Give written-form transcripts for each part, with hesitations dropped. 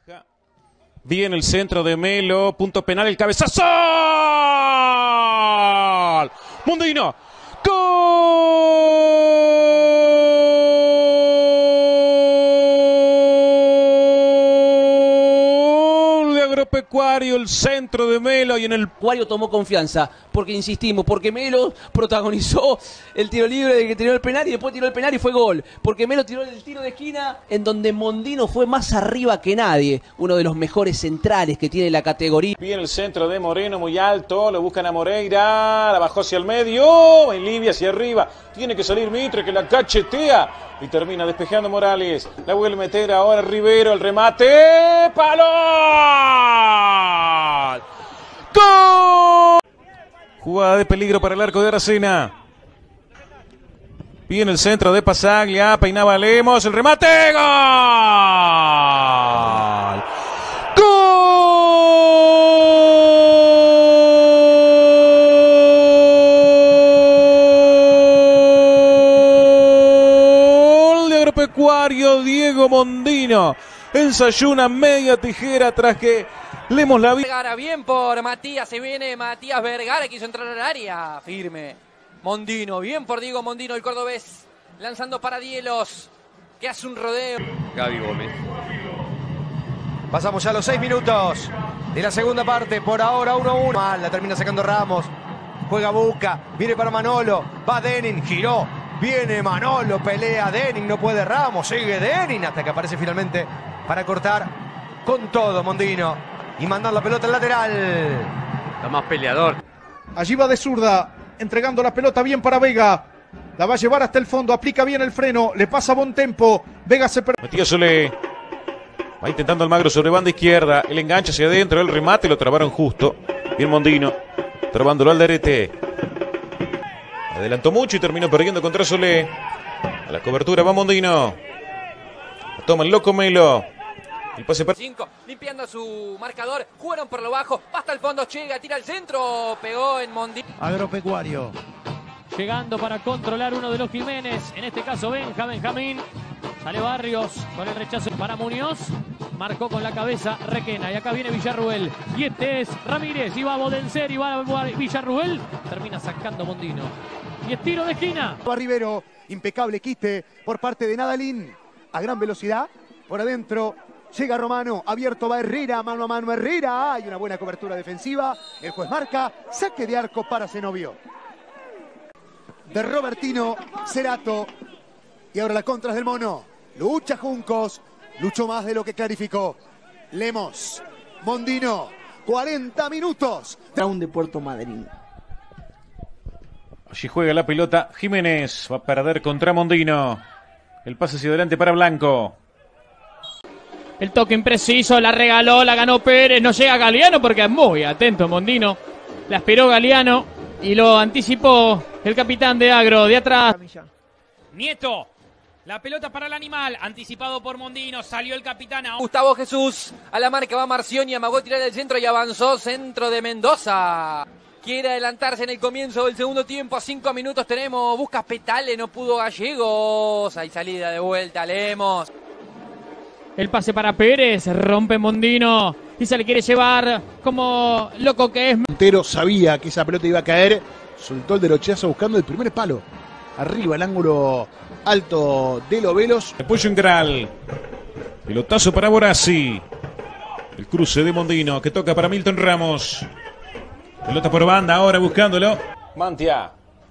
Bien el centro de Melo, punto penal, el cabezazo. Mondino. Gol de Agropecuario, el centro de Melo y en el... Agropecuario tomó confianza, porque insistimos, porque Melo protagonizó el tiro libre de que tiró el penal y después tiró el penal y fue gol. Porque Melo tiró el tiro de esquina en donde Mondino fue más arriba que nadie. Uno de los mejores centrales que tiene la categoría. Bien el centro de Moreno, muy alto, lo buscan a Moreira, la bajó hacia el medio, en línea hacia arriba. Tiene que salir Mitre que la cachetea y termina despejando Morales. La vuelve a meter ahora Rivero, el remate, ¡palo! ¡Gol! Jugada de peligro para el arco de Aracena. Bien el centro de Pasaglia, peinaba Lemos, el remate, ¡gol! ¡Gol de Agropecuario! Diego Mondino ensayuna media tijera tras que Lemos la Vergara, bien por Matías, se viene Matías Vergara, quiso entrar al área, firme. Mondino, bien por Diego Mondino, el cordobés, lanzando para Dielos, que hace un rodeo. Gaby Gómez. Pasamos ya a los 6 minutos de la segunda parte, por ahora 1-1. Mal, la termina sacando Ramos, juega Buca, viene para Manolo, va Denin, giró, viene Manolo, pelea Denin, no puede Ramos, sigue Denin, hasta que aparece finalmente para cortar con todo Mondino y mandar la pelota al lateral. Está más peleador. Allí va de zurda, entregando la pelota bien para Vega. La va a llevar hasta el fondo, aplica bien el freno, le pasa buen tempo. Vega se perdió. Matías Solé. Va intentando Almagro sobre banda izquierda. El enganche hacia adentro, el remate, lo trabaron justo. Bien Mondino, trabándolo al Alderete. Adelantó mucho y terminó perdiendo contra Solé. A la cobertura va Mondino. Toma el loco Melo. El pase para... 5, limpiando su marcador, jugaron por lo bajo, hasta el fondo, llega, tira al centro, pegó en Mondino. Agropecuario. Llegando para controlar uno de los Jiménez, en este caso Benjamín. Sale Barrios con el rechazo para Muñoz. Marcó con la cabeza Requena. Y acá viene Villarruel. Y este es Ramírez. Y va a Bodenser. Y va a Villarruel. Termina sacando Mondino. Y es tiro de esquina. Va Rivero. Impecable quite por parte de Nadalín. A gran velocidad. Por adentro. Llega Romano. Abierto va Herrera. Mano a mano Herrera. Hay una buena cobertura defensiva. El juez marca. Saque de arco para Zenobio. De Robertino. Cerato. Y ahora la contra es del Mono. Lucha Juncos. Luchó más de lo que clarificó. Lemos. Mondino. 40 minutos. Round de Puerto Madryn. Allí juega la pelota Jiménez. Va a perder contra Mondino. El pase hacia adelante para Blanco. El toque impreciso, la regaló, la ganó Pérez. No llega Galeano porque es muy atento Mondino. La esperó Galeano y lo anticipó el capitán de Agro de atrás. Nieto. La pelota para el animal, anticipado por Mondino, salió el capitán. Gustavo Jesús, a la marca va Marcioni, amagó tirar el centro y avanzó, centro de Mendoza. Quiere adelantarse en el comienzo del segundo tiempo, a 5 minutos tenemos, busca Petale, no pudo Gallegos. Hay salida de vuelta, Lemos. El pase para Pérez, rompe Mondino y se le quiere llevar como loco que es. Montero sabía que esa pelota iba a caer, soltó el derechazo buscando el primer palo. Arriba el ángulo alto de Lobelos. Apoyo Ingral. Pelotazo para Borassi. El cruce de Mondino que toca para Milton Ramos. Pelota por banda ahora buscándolo. Mantia.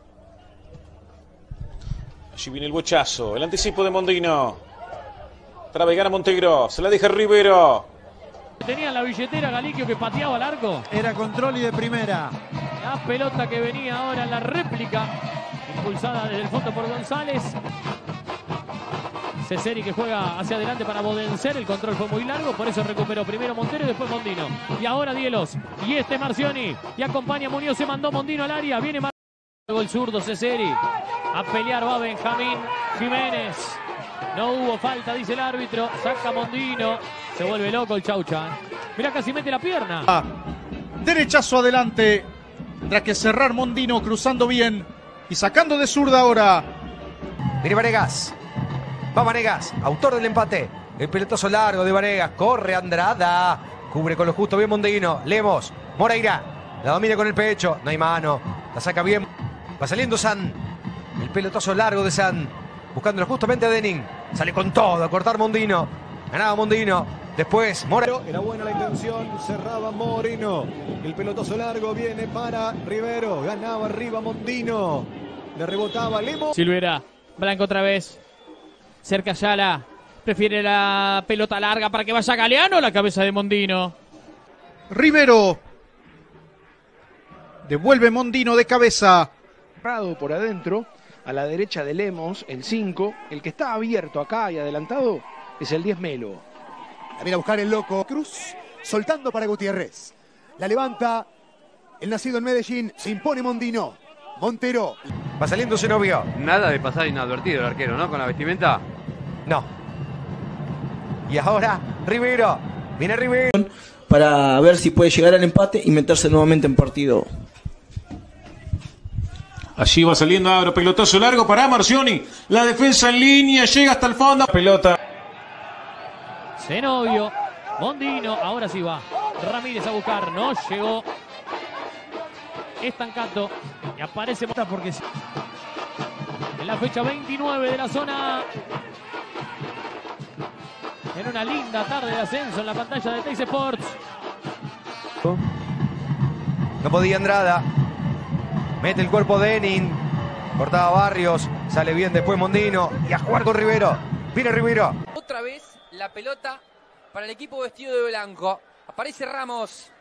Allí viene el bochazo. El anticipo de Mondino. Para Vegana Montegro. Se la deja Rivero. Tenía la billetera Galiquio que pateaba al arco. Era control y de primera. La pelota que venía ahora en la réplica. Impulsada desde el fondo por González. Ceseri que juega hacia adelante para Bodenser. El control fue muy largo, por eso recuperó primero Montero y después Mondino. Y ahora Dielos. Y este Marcioni. Y acompaña Muñoz. Se mandó Mondino al área. Viene el zurdo Ceseri. A pelear va Benjamín Jiménez. No hubo falta, dice el árbitro. Saca Mondino. Se vuelve loco el Chaucha. Mirá, casi mete la pierna. Derechazo adelante. Tendrá que cerrar Mondino cruzando bien. Y sacando de zurda ahora. Viene Vanegas. Va Vanegas, autor del empate. El pelotazo largo de Vanegas. Corre Andrada. Cubre con lo justo bien Mondino. Lemos. Moreira. La domina con el pecho. No hay mano. La saca bien. Va saliendo San. El pelotazo largo de San. Buscándolo justamente a Denning. Sale con todo a cortar Mondino. Ganaba Mondino. Después Moreno. Era buena la intención. Cerraba Moreno. El pelotazo largo viene para Rivero. Ganaba arriba Mondino. Le rebotaba Lemos. Silvera. Blanco otra vez. Cerca Ayala. Prefiere la pelota larga para que vaya Galeano. La cabeza de Mondino. Rivero. Devuelve Mondino de cabeza. Por adentro, a la derecha de Lemos, el 5. El que está abierto acá y adelantado es el 10 Melo. La viene a buscar el loco. Cruz, soltando para Gutiérrez. La levanta el nacido en Medellín. Se impone Mondino. Montero. Va saliendo Zenobio. Nada de pasar inadvertido el arquero, ¿no? Con la vestimenta. No. Y ahora Rivero. Viene Rivero. Para ver si puede llegar al empate y meterse nuevamente en partido. Allí va saliendo Abro, pelotazo largo para Marcioni. La defensa en línea, llega hasta el fondo. Pelota. Zenobio. Mondino. Ahora sí va. Ramírez a buscar. No llegó. Estancato. Y aparece porque en la fecha 29 de la zona. En una linda tarde de ascenso en la pantalla de Teis Sports. No podía Andrada. Mete el cuerpo de Denning. Cortaba Barrios. Sale bien después Mondino. Y a jugar con Rivero. Viene Rivero. Otra vez la pelota para el equipo vestido de blanco. Aparece Ramos.